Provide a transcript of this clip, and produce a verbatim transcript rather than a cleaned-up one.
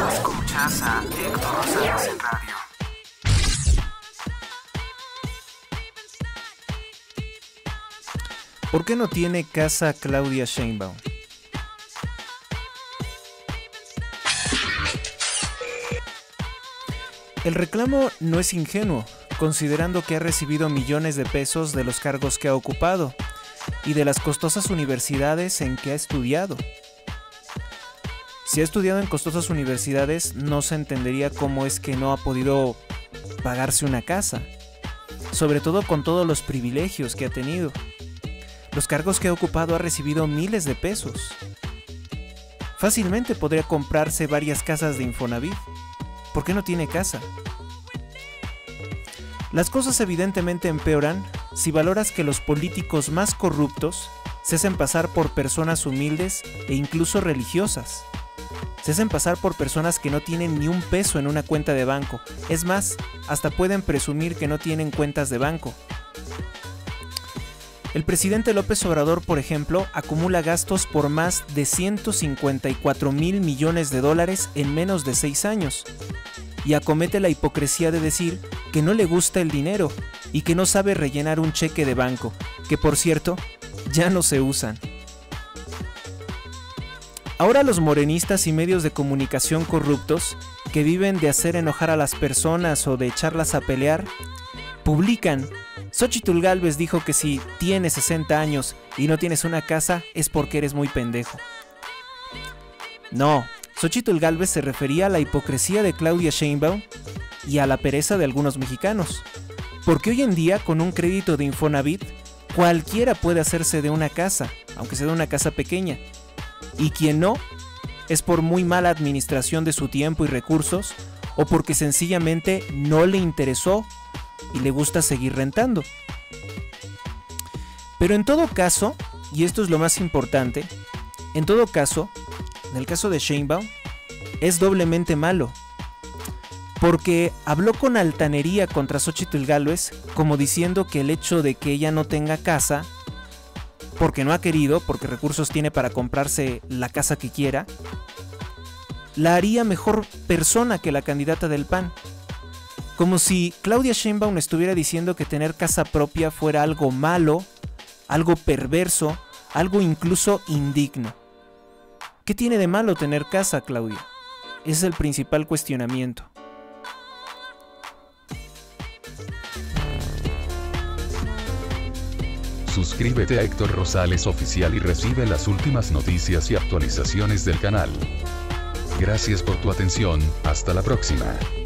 Escuchas a Héctor Rosales en radio. ¿Por qué no tiene casa Claudia Sheinbaum? El reclamo no es ingenuo, considerando que ha recibido millones de pesos de los cargos que ha ocupado y de las costosas universidades en que ha estudiado. Si ha estudiado en costosas universidades, no se entendería cómo es que no ha podido pagarse una casa, sobre todo con todos los privilegios que ha tenido. Los cargos que ha ocupado ha recibido miles de pesos. Fácilmente podría comprarse varias casas de Infonavit. ¿Por qué no tiene casa? Las cosas evidentemente empeoran si valoras que los políticos más corruptos se hacen pasar por personas humildes e incluso religiosas. Se hacen pasar por personas que no tienen ni un peso en una cuenta de banco. Es más, hasta pueden presumir que no tienen cuentas de banco. El presidente López Obrador, por ejemplo, acumula gastos por más de ciento cincuenta y cuatro mil millones de dólares en menos de seis años. Y acomete la hipocresía de decir que no le gusta el dinero y que no sabe rellenar un cheque de banco, que por cierto, ya no se usan. Ahora los morenistas y medios de comunicación corruptos, que viven de hacer enojar a las personas o de echarlas a pelear, publican: Xóchitl Gálvez dijo que si tienes sesenta años y no tienes una casa es porque eres muy pendejo. No, Xóchitl Gálvez se refería a la hipocresía de Claudia Sheinbaum y a la pereza de algunos mexicanos, porque hoy en día con un crédito de Infonavit cualquiera puede hacerse de una casa, aunque sea de una casa pequeña, y quien no es por muy mala administración de su tiempo y recursos o porque sencillamente no le interesó y le gusta seguir rentando. Pero en todo caso, y esto es lo más importante, en todo caso, en el caso de Sheinbaum, es doblemente malo, porque habló con altanería contra Xóchitl Gálvez, como diciendo que el hecho de que ella no tenga casa, porque no ha querido, porque recursos tiene para comprarse la casa que quiera, la haría mejor persona que la candidata del P A N. Como si Claudia Sheinbaum estuviera diciendo que tener casa propia fuera algo malo, algo perverso, algo incluso indigno. ¿Qué tiene de malo tener casa, Claudia? Ese es el principal cuestionamiento. Suscríbete a Héctor Rosales Oficial y recibe las últimas noticias y actualizaciones del canal. Gracias por tu atención, hasta la próxima.